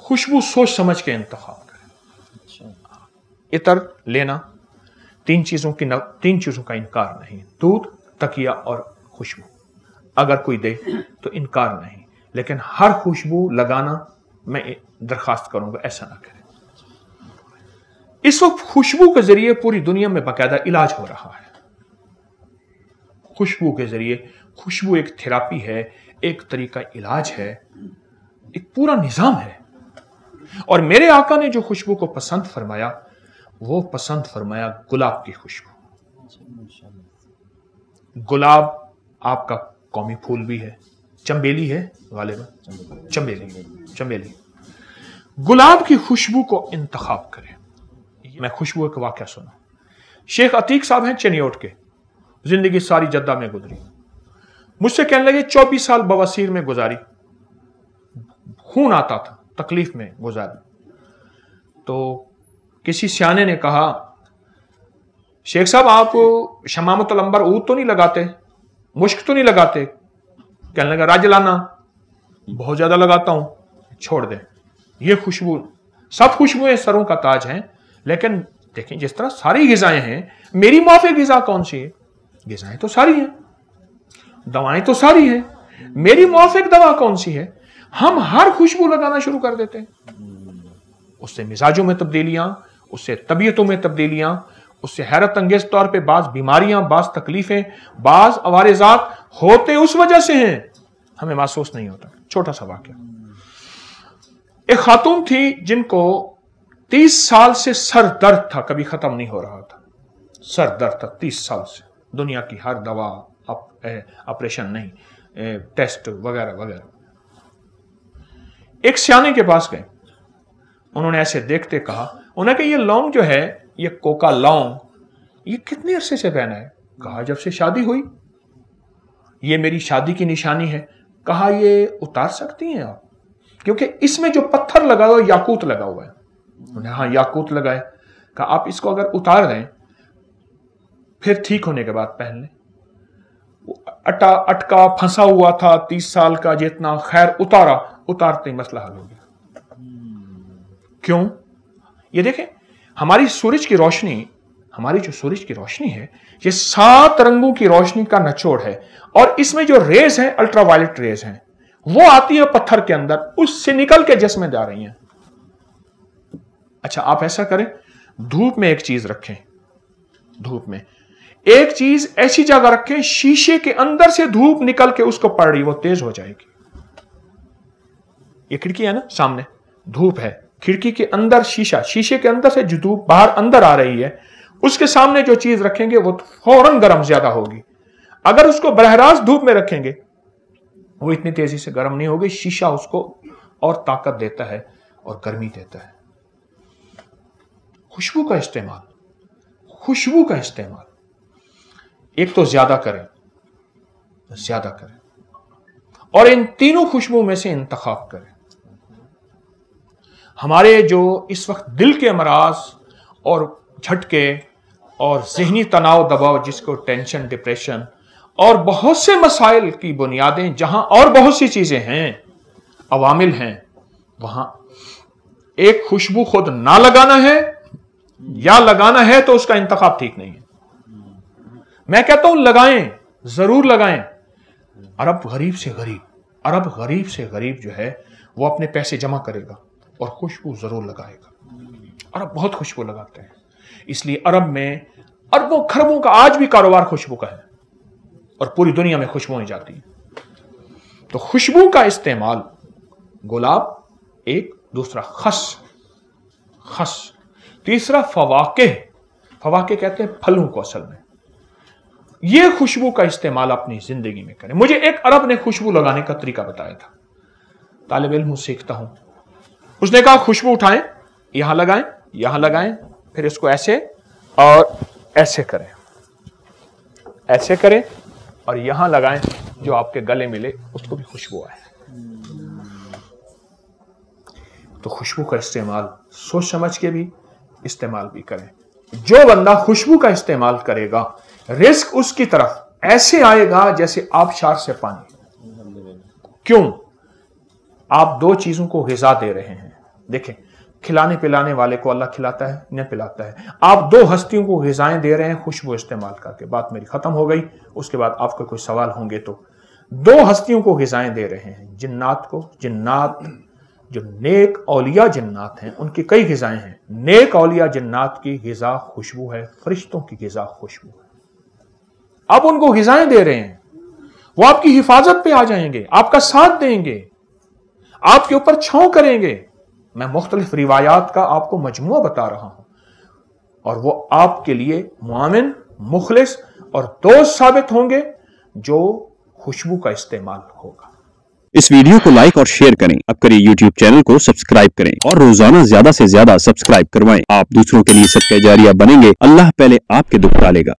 खुशबू सोच समझ के इंतखाब करें। इतर लेना, तीन चीजों का इनकार नहीं, दूध, तकिया और खुशबू। अगर कोई दे तो इनकार नहीं, लेकिन हर खुशबू लगाना मैं दरखास्त करूंगा ऐसा ना करें। इस वक्त खुशबू के जरिए पूरी दुनिया में बाकायदा इलाज हो रहा है। खुशबू के जरिए, खुशबू एक थेरापी है, एक तरीका इलाज है, एक पूरा निजाम है। और मेरे आका ने जो खुशबू को पसंद फरमाया, वो पसंद फरमाया गुलाब की खुशबू। गुलाब आपका कौमी फूल भी है, चंबेली है गालिबा, चंबेली। गुलाब की खुशबू को इंतखाब करें। मैं खुशबू का वाकया सुना। शेख अतीक साहब हैं चनियोट के, जिंदगी सारी जद्दा में गुजरी। मुझसे कहने लगे 24 साल बवासीर में गुजारी, खून आता था, तकलीफ में गुजारी। तो किसी सियाने ने कहा, शेख साहब आप शमामतुल अंबर ऊद तो नहीं लगाते, मुश्क तो नहीं लगाते? कहने लगा राजलाना बहुत ज्यादा लगाता हूं, छोड़ दे। ये खुशबू, सब खुशबुएं सरों का ताज हैं, लेकिन देखें जिस तरह सारी गिजाएं हैं, मेरी माफिक गिजा कौन सी है? गिजाएं तो सारी हैं, दवाएं तो सारी हैं, मेरी माफिक दवा कौन सी है? हम हर खुशबू लगाना शुरू कर देते हैं। उससे मिजाजों में तब्दीलियां, उससे तबीयतों में तब्दीलियां, उससे हैरत अंगेज तौर पे बाज बीमारियां, बाज तकलीफें, बाज अवारिजात होते उस वजह से हैं, हमें महसूस नहीं होता। छोटा सा वाकया, एक खातून थी जिनको 30 साल से सर दर्द था, कभी खत्म नहीं हो रहा था। सर दर्द था 30 साल से, दुनिया की हर दवा, ऑपरेशन नहीं, टेस्ट वगैरह वगैरह। एक सियाने के पास गए, उन्होंने ऐसे देखते कहा, उन्होंने कहा ये लौंग जो है, ये कोका लौंग, ये कितने अरसे से पहना है? कहा जब से शादी हुई। ये मेरी शादी की निशानी है। कहा ये उतार सकती हैं आप? क्योंकि इसमें जो पत्थर लगा हुआ है याकूत लगा हुआ है। उन्होंने हाँ याकूत लगाए। कहा आप इसको अगर उतार दें फिर ठीक होने के बाद पहन लें। अटका फंसा हुआ था 30 साल का, जितना खैर उतारा, उतारते ही मसला हल हो गया। क्यों? ये देखें, हमारी सूरज की रोशनी, हमारी जो सूरज की रोशनी है, ये 7 रंगों की रोशनी का निचोड़ है, और इसमें जो रेज हैं, अल्ट्रावायलेट रेज हैं, वो आती है पत्थर के अंदर, उससे निकल के जिस्म में जा रही हैं। अच्छा आप ऐसा करें, धूप में एक चीज रखें, धूप में एक चीज ऐसी जगह रखें, शीशे के अंदर से धूप निकल के उसको पड़ रही, वो तेज हो जाएगी। ये खिड़की है ना, सामने धूप है, खिड़की के अंदर शीशा, शीशे के अंदर से जो धूप बाहर अंदर आ रही है, उसके सामने जो चीज रखेंगे वो फौरन गर्म ज्यादा होगी। अगर उसको बरहरास धूप में रखेंगे, वो इतनी तेजी से गर्म नहीं होगी, शीशा उसको और ताकत देता है और गर्मी देता है। खुशबू का इस्तेमाल, खुशबू का इस्तेमाल एक तो ज्यादा करें, ज्यादा करें, और इन तीनों खुशबू में से इंतखाब करें। हमारे जो इस वक्त दिल के अमराज और झटके और जहनी तनाव दबाव, जिसको टेंशन, डिप्रेशन और बहुत से मसाइल की बुनियादें, जहां और बहुत सी चीजें हैं, अवामिल हैं, वहां एक खुशबू खुद ना लगाना है या लगाना है तो उसका इंतखाब ठीक नहीं है। मैं कहता हूं लगाएं, जरूर लगाएं। अरब गरीब से गरीब जो है वो अपने पैसे जमा करेगा और खुशबू जरूर लगाएगा। अरब बहुत खुशबू लगाते हैं, इसलिए अरब में अरबों खरबों का आज भी कारोबार खुशबू का है, और पूरी दुनिया में खुशबुएं जाती हैं। तो खुशबू का इस्तेमाल, गुलाब एक, दूसरा खस, तीसरा फवाके कहते हैं फलों को असल में। यह खुशबू का इस्तेमाल अपनी जिंदगी में करें। मुझे एक अरब ने खुशबू लगाने का तरीका बताया था, तालिब इल्म सीखता हूं। उसने कहा खुशबू उठाएं, यहां लगाएं, फिर इसको ऐसे और ऐसे करें और यहां लगाएं, जो आपके गले मिले उसको भी खुशबू आए। तो खुशबू का इस्तेमाल सोच समझ के भी इस्तेमाल भी करें। जो बंदा खुशबू का इस्तेमाल करेगा, रिस्क उसकी तरफ ऐसे आएगा जैसे आबशार से पानी। क्यों? आप 2 चीजों को ग़िज़ा दे रहे हैं, देखें, खिलाने पिलाने वाले को अल्लाह खिलाता है, न पिलाता है। आप दो हस्तियों को ग़िज़ाएं दे रहे हैं खुशबू इस्तेमाल करके। बात मेरी खत्म हो गई, उसके बाद आपके कोई सवाल होंगे तो। दो हस्तियों को ग़िज़ाएं दे रहे हैं, जिन्नात को। जिन्नात जो नेक औलिया जिन्नात हैं, उनकी कई ग़िज़ाएं हैं। नेक औलिया जिन्नात की ग़िज़ा खुशबू है, फरिश्तों की ग़िज़ा खुशबू है। आप उनको ग़िज़ाएं दे रहे हैं, वो आपकी हिफाजत पे आ जाएंगे, आपका साथ देंगे, आपके ऊपर छांव करेंगे। मैं मुख्तलिफ रिवायात का आपको मजमुआ बता रहा हूं, और वो आपके लिए मुआमिन, मुखलिस और दोस्त साबित होंगे जो खुशबू का इस्तेमाल होगा। इस वीडियो को लाइक और शेयर करें, अब करें यूट्यूब चैनल को सब्सक्राइब करें और रोजाना ज्यादा से ज्यादा सब्सक्राइब करवाएं। आप दूसरों के लिए सदका जारिया बनेंगे, अल्लाह पहले आपके दुख टालेगा।